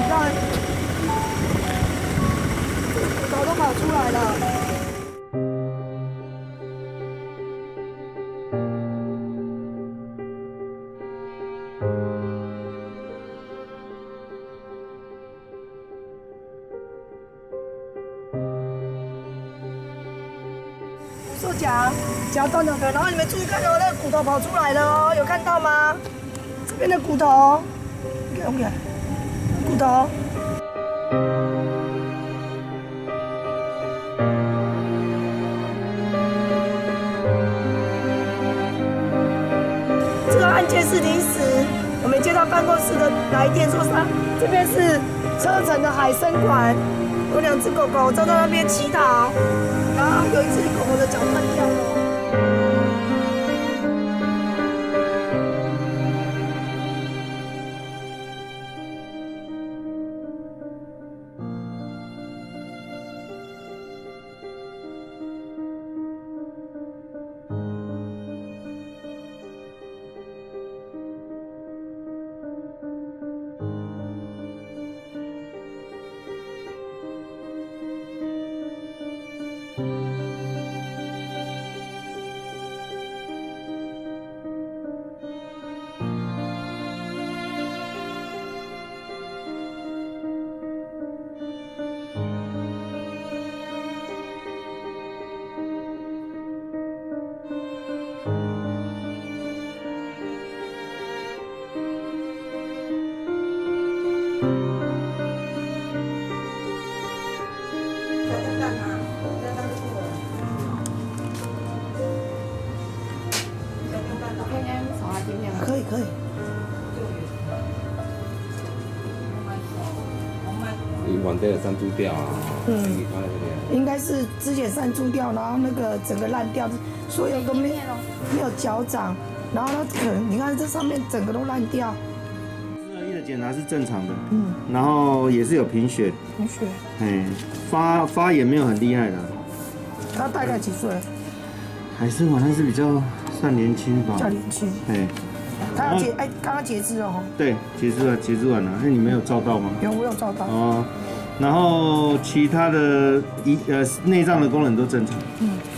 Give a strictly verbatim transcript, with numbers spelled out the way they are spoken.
你看，骨头都跑出来了。 受夹夹断了的，然后你们注意看哦，那个骨头跑出来了哦，有看到吗？这边的骨头，你看不看？骨头。这个案件是临时，我们接到办公室的来电说啥？这边是车城的海参馆。 有两只狗狗站在那边乞讨，然后有一只狗狗的脚断掉了。 可以可以。 你往这个山猪掉啊？ 嗯，应该是之前山猪掉，然后那个整个烂掉，所有都没没有脚掌，然后它可能你看这上面整个都烂掉。 四合一的检查是正常的， 嗯， 然后也是有贫血， 贫血， 哎，发发炎没有很厉害的。 他大概几岁？ 海参馆他是比较算年轻吧， 比较年轻， 哎。 他要截哎，刚刚截肢了哦。 对，截肢了，截肢完了。那你没有照到吗？ 有，我有照到。 哦，然后其他的胰呃内脏的功能都正常。 嗯。